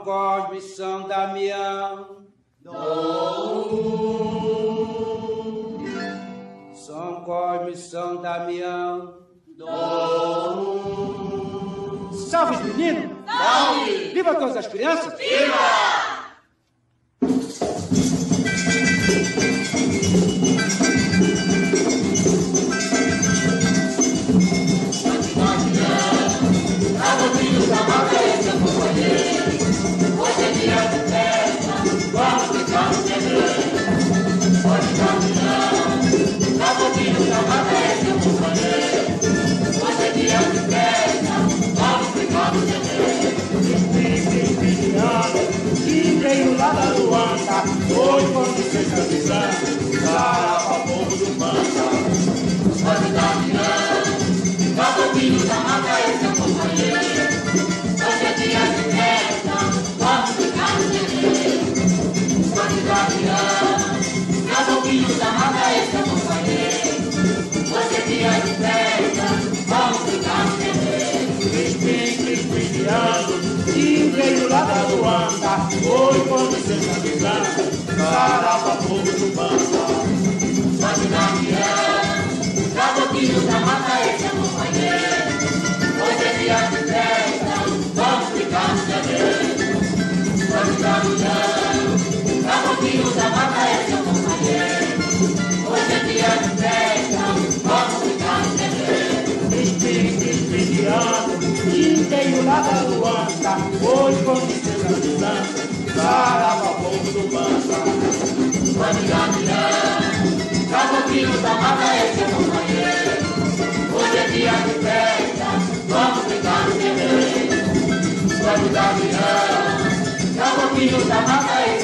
Cosme e São Damião. São Cosme e São Damião. Salve os meninos! Salve! Viva todas as crianças! Viva! Hoje é dia de festa, vamos brincar no terreiro. Pode caminhar, dá pouquinho da madeira, seu companheiro. Hoje é dia de festa, vamos brincar no terreiro. Que veio lá da Luanda, hoje com licença de santo, sarava povo do Manta. Pode caminhar, dá pouquinho da madeira, seu companheiro. Hoje é dia de festa, vamos brincar no terreiro. Pode caminhar, dá pouquinho da madeira, seu companheiro. Hoje é dia de festa, vamos brincar no terreiro. Que veio lá da Luanda, hoje com licença de santo, sarava povo do Manta. Pode caminhar, dá pouquinho da madeira, seu companheiro. Hoje é dia de festa, vamos brincar no terreiro. Pode caminhar, dá pouquinho da madeira, seu companheiro. Hoje é dia de festa, vamos brincar no terreiro. Que veio lá da Luanda, hoje com licença de santo, sarava povo do Manta. Pode caminhar, dá pouquinho da madeira, seu companheiro. Hoje é dia de festa, vamos brincar no terreiro. Pode caminhar, dá pouquinho da madeira,